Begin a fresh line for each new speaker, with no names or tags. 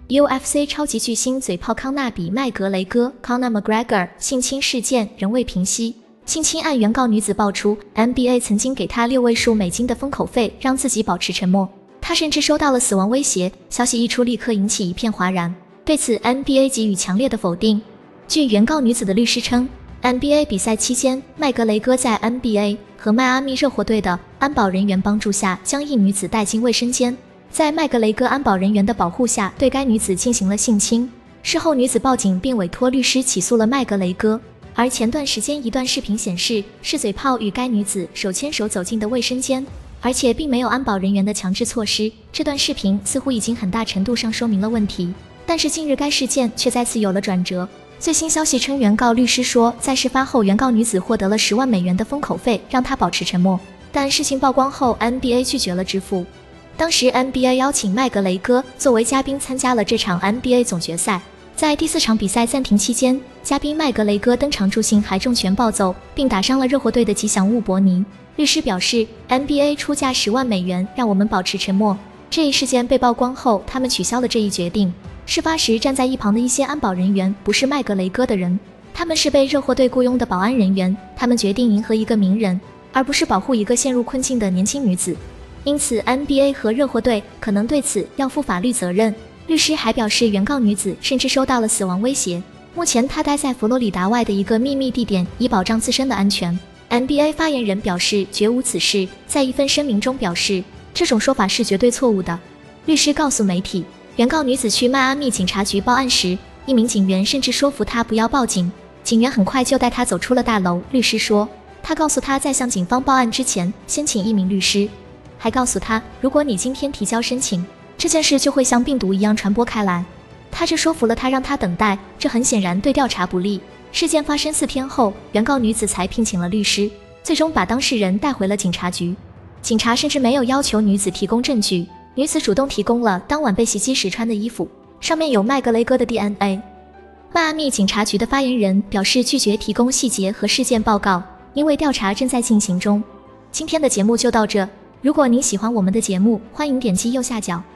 UFC 超级巨星嘴炮康纳比麦格雷戈 Conor McGregor 性侵事件仍未平息，性侵案原告女子爆出 NBA 曾经给她6位数美金的封口费，让自己保持沉默。她甚至收到了死亡威胁，消息一出立刻引起一片哗然。对此 NBA 给予强烈的否定。据原告女子的律师称， NBA 比赛期间，麦格雷戈在 NBA 和迈阿密热火队的安保人员帮助下将一女子带进卫生间，在麦格雷戈安保人员的保护下对该女子进行了性侵。事后女子报警并委托律师起诉了麦格雷戈。而前段时间一段视频显示，是嘴炮与该女子手牵手走进的卫生间，而且并没有安保人员的强制措施。这段视频似乎已经很大程度上说明了问题，但是近日该事件却再次有了转折。最新消息称，原告律师说，在事发后原告女子获得了10万美元的封口费，让她保持沉默，但事情曝光后 NBA 拒绝了支付。当时 NBA 邀请麦格雷戈作为嘉宾参加了这场 NBA 总决赛。在第4场比赛暂停期间，嘉宾麦格雷戈登场助兴，还重拳暴揍，并打伤了热火队的吉祥物伯尼。律师表示 ，NBA 出价10万美元让我们保持沉默。这一事件被曝光后，他们取消了这一决定。事发时站在一旁的一些安保人员不是麦格雷戈的人，他们是被热火队雇佣的保安人员，他们决定迎合一个名人，而不是保护一个陷入困境的年轻女子。因此 NBA 和热火队可能对此要负法律责任。律师还表示，原告女子甚至收到了死亡威胁，目前她待在佛罗里达外的一个秘密地点，以保障自身的安全。NBA 发言人表示绝无此事，在一份声明中表示，这种说法是绝对错误的。律师告诉媒体，原告女子去迈阿密警察局报案时，一名警员甚至说服她不要报警，警员很快就带她走出了大楼。律师说，他告诉她在向警方报案之前，先请一名律师，还告诉她，如果你今天提交申请，这件事就会像病毒一样传播开来。他这说服了他，让他等待，这很显然对调查不利。事件发生4天后，原告女子才聘请了律师，最终把当事人带回了警察局。警察甚至没有要求女子提供证据，女子主动提供了当晚被袭击时穿的衣服，上面有麦格雷戈的 DNA。迈阿密警察局的发言人表示拒绝提供细节和事件报告，因为调查正在进行中。今天的节目就到这，如果您喜欢我们的节目，欢迎点击右下角